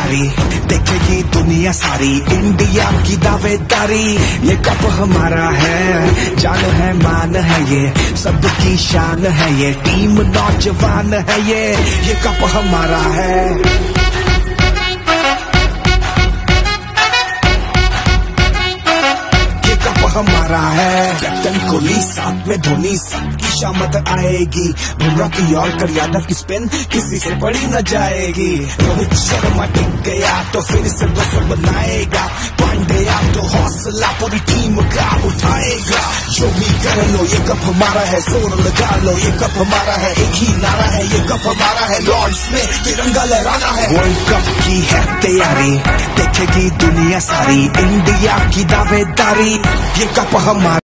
तैयारी, देखेगी दुनिया सारी इंडिया की दावेदारी। ये कप हमारा है, जान है मान है ये, सबकी शान है ये, टीम नौजवान है ये कप हमारा है। हमारा है कैप्टन कोहली साथ में धोनी, सबकी शामत आएगी। बुमराह की और यादव की स्पिन किसी से पड़ी न जाएगी। रोहित शर्मा टिक गया तो फिर से 200 बनाएगा। पांड्या तो हौसला पूरी टीम का उठाएगा। जो भी कर लो ये कप हमारा है, जोर लगा लो ये कप हमारा है। एक ही नारा है ये कप हमारा है, लॉर्ड्स में तिरंगा लहराना है। वर्ल्ड कप की है तैयारी, देखेगी दुनिया सारी इंडिया की दावेदारी। ये कप हमारा